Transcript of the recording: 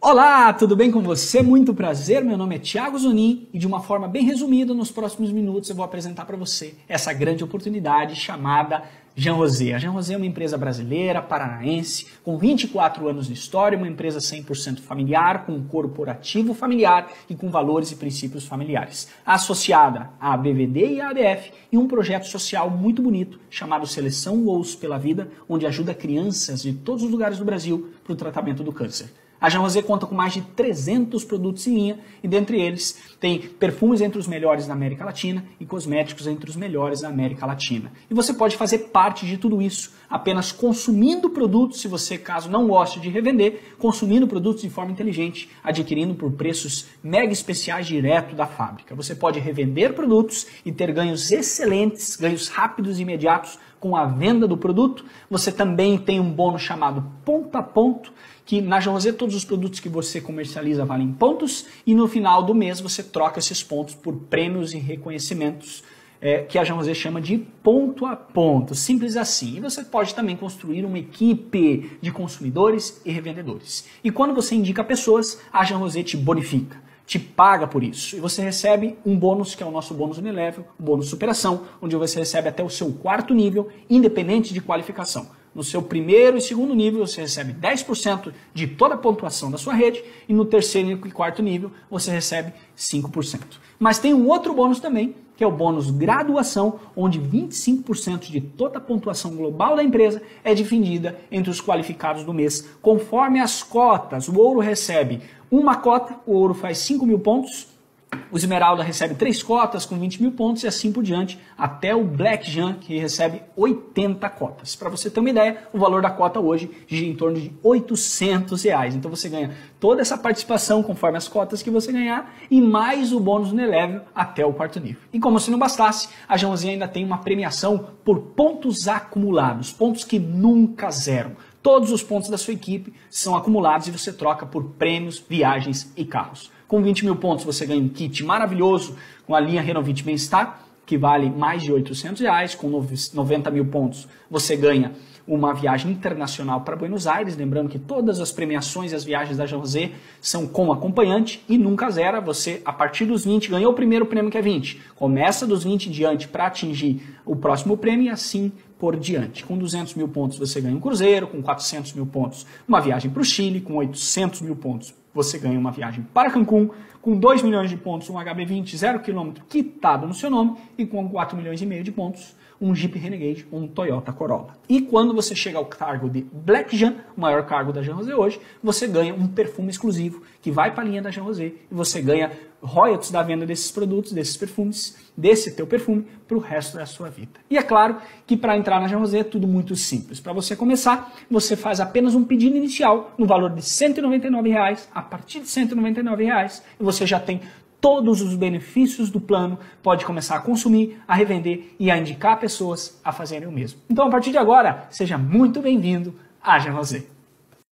Olá, tudo bem com você? Muito prazer, meu nome é Thiago Zunin e de uma forma bem resumida, nos próximos minutos eu vou apresentar para você essa grande oportunidade chamada Jean Rosé. A Jean Rosé é uma empresa brasileira, paranaense, com 24 anos de história, uma empresa 100% familiar, com um corporativo familiar e com valores e princípios familiares. Associada à BVD e à ADF e um projeto social muito bonito chamado Seleção Gols pela Vida, onde ajuda crianças de todos os lugares do Brasil para o tratamento do câncer. A Jean Rosé conta com mais de 300 produtos em linha e dentre eles tem perfumes entre os melhores da América Latina e cosméticos entre os melhores da América Latina. E você pode fazer parte de tudo isso apenas consumindo produtos, se você caso não goste de revender, consumindo produtos de forma inteligente, adquirindo por preços mega especiais direto da fábrica. Você pode revender produtos e ter ganhos excelentes, ganhos rápidos e imediatos com a venda do produto. Você também tem um bônus chamado ponto a ponto, que na Jean Rosé todos os produtos que você comercializa valem pontos e no final do mês você troca esses pontos por prêmios e reconhecimentos que a Jean Rosé chama de ponto a ponto, simples assim. E você pode também construir uma equipe de consumidores e revendedores. E quando você indica pessoas, a Jean Rosé te bonifica, te paga por isso. E você recebe um bônus que é o nosso bônus unilevel, o bônus superação, onde você recebe até o seu 4º nível, independente de qualificação. No seu 1º e 2º nível, você recebe 10% de toda a pontuação da sua rede e no 3º e 4º nível, você recebe 5%. Mas tem um outro bônus também, que é o bônus graduação, onde 25% de toda a pontuação global da empresa é dividida entre os qualificados do mês, conforme as cotas. O ouro recebe uma cota, o ouro faz 5 mil pontos, o esmeralda recebe 3 cotas com 20 mil pontos e assim por diante, até o Black Jean, que recebe 80 cotas. Para você ter uma ideia, o valor da cota hoje gira em torno de R$800. Então você ganha toda essa participação conforme as cotas que você ganhar e mais o bônus unilevel até o 4º nível. E como se não bastasse, a Jean Rosé ainda tem uma premiação por pontos acumulados, pontos que nunca zeram. Todos os pontos da sua equipe são acumulados e você troca por prêmios, viagens e carros. Com 20 mil pontos você ganha um kit maravilhoso com a linha Renovit Bem-Estar, que vale mais de R$800. Com 90 mil pontos você ganha uma viagem internacional para Buenos Aires. Lembrando que todas as premiações e as viagens da Jean Rosé são com acompanhante e nunca zera. Você, a partir dos 20, ganhou o primeiro prêmio que é 20. Começa dos 20 em diante para atingir o próximo prêmio e assim por diante. Com 200 mil pontos você ganha um cruzeiro, com 400 mil pontos uma viagem para o Chile, com 800 mil pontos você ganha uma viagem para Cancún, com 2 milhões de pontos um HB20 0 km quitado no seu nome e com 4 milhões e meio de pontos um Jeep Renegade ou um Toyota Corolla. E quando você chega ao cargo de Black Jean, o maior cargo da Jean Rosé hoje, você ganha um perfume exclusivo que vai para a linha da Jean Rosé e você ganha royalties da venda desses produtos, desses perfumes, desse teu perfume para o resto da sua vida. E é claro que para entrar na Jean Rosé é tudo muito simples. Para você começar, você faz apenas um pedido inicial no valor de R$199, a partir de R$199 e você já tem todos os benefícios do plano, pode começar a consumir, a revender e a indicar pessoas a fazerem o mesmo. Então, a partir de agora, seja muito bem-vindo à Jean Rosé.